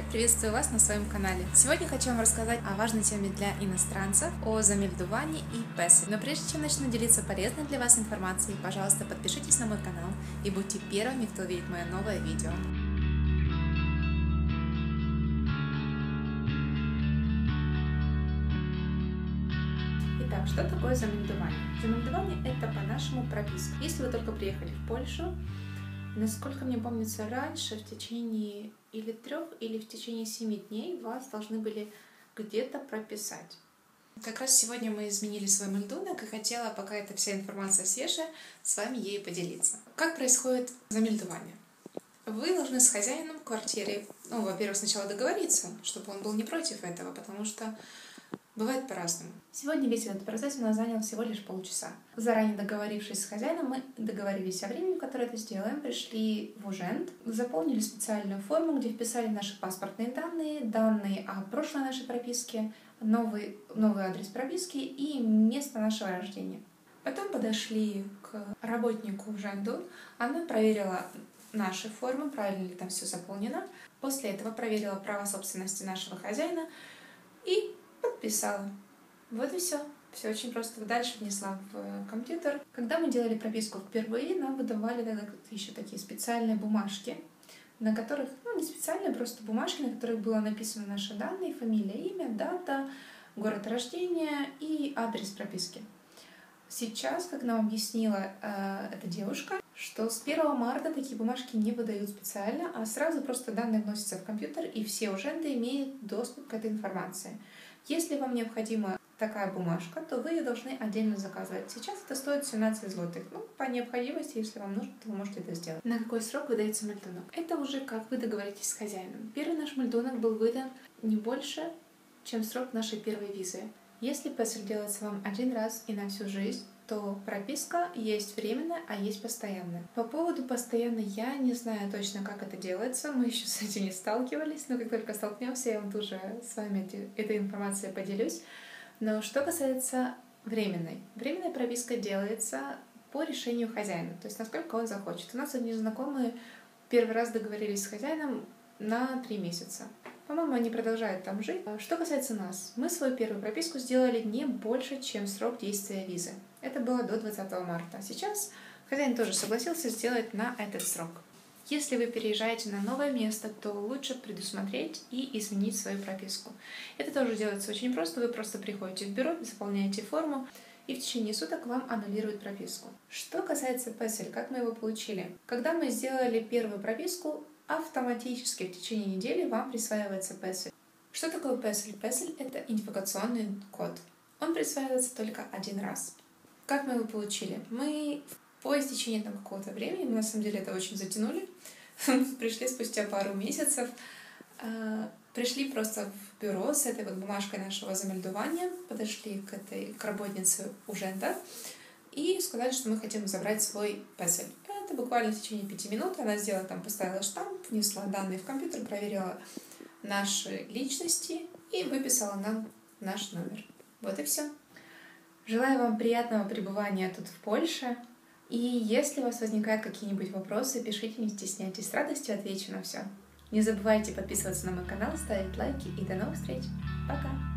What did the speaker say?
Привет! Приветствую вас на своем канале. Сегодня хочу вам рассказать о важной теме для иностранцев, о замельдувании и PESEL. Но прежде чем начну делиться полезной для вас информацией, пожалуйста, подпишитесь на мой канал и будьте первыми, кто увидит мое новое видео. Итак, что такое замельдувание? Замельдувание – это по-нашему прописка. Если вы только приехали в Польшу, насколько мне помнится, раньше в течение или 3 или в течение 7 дней вас должны были где-то прописать. Как раз сегодня мы изменили свой мельдунок и хотела, пока эта вся информация свежая, с вами ею поделиться. Как происходит замельдувание? Вы должны с хозяином квартиры, во-первых, сначала договориться, чтобы он был не против этого, потому что бывает по-разному. Сегодня весь этот процесс у нас занял всего лишь полчаса. Заранее договорившись с хозяином, мы договорились о времени, в которое это сделаем, пришли в Ужент, заполнили специальную форму, где вписали наши паспортные данные, данные о прошлой нашей прописке, новый адрес прописки и место нашего рождения. Потом подошли к работнику Уженту, она проверила наши формы, правильно ли там все заполнено. После этого проверила право собственности нашего хозяина и подписала. Вот и все. Все очень просто. Дальше внесла в компьютер. Когда мы делали прописку впервые, нам выдавали еще такие специальные бумажки, на которых, не специальные, просто бумажки, на которых было написано наши данные, фамилия, имя, дата, город рождения и адрес прописки. Сейчас, как нам объяснила эта девушка, что с 1 марта такие бумажки не выдают специально, а сразу просто данные вносятся в компьютер, и все уженты имеют доступ к этой информации. Если вам необходима такая бумажка, то вы ее должны отдельно заказывать. Сейчас это стоит 17 злотых. По необходимости, если вам нужно, то вы можете это сделать. На какой срок выдается мельдунок? Это уже как вы договоритесь с хозяином. Первый наш мельдунок был выдан не больше, чем срок нашей первой визы. Если PESEL делается вам один раз и на всю жизнь, то прописка есть временная, а есть постоянная. По поводу постоянной я не знаю точно, как это делается. Мы еще с этим не сталкивались, но как только столкнемся, я вам тоже с вами этой информацией поделюсь. Но что касается временной. Временная прописка делается по решению хозяина, то есть насколько он захочет. У нас одни знакомые первый раз договорились с хозяином на 3 месяца. По-моему, они продолжают там жить. Что касается нас, мы свою первую прописку сделали не больше, чем срок действия визы. Это было до 20 марта. Сейчас хозяин тоже согласился сделать на этот срок. Если вы переезжаете на новое место, то лучше предусмотреть и изменить свою прописку. Это тоже делается очень просто. Вы просто приходите в бюро, заполняете форму, и в течение суток вам аннулируют прописку. Что касается PESEL, как мы его получили? Когда мы сделали первую прописку, автоматически в течение недели вам присваивается PESEL. Что такое PESEL? PESEL — это идентификационный код. Он присваивается только один раз. Как мы его получили? Мы по истечении какого-то времени, мы на самом деле это очень затянули, пришли спустя пару месяцев, пришли просто в бюро с этой бумажкой нашего замельдувания, подошли к работнице Ужента и сказали, что мы хотим забрать свой PESEL. Это буквально в течение 5 минут. Она поставила штамп, внесла данные в компьютер, проверила наши личности и выписала нам наш номер. Вот и все. Желаю вам приятного пребывания тут в Польше. И если у вас возникают какие-нибудь вопросы, пишите, не стесняйтесь. С радостью отвечу на все. Не забывайте подписываться на мой канал, ставить лайки и до новых встреч. Пока!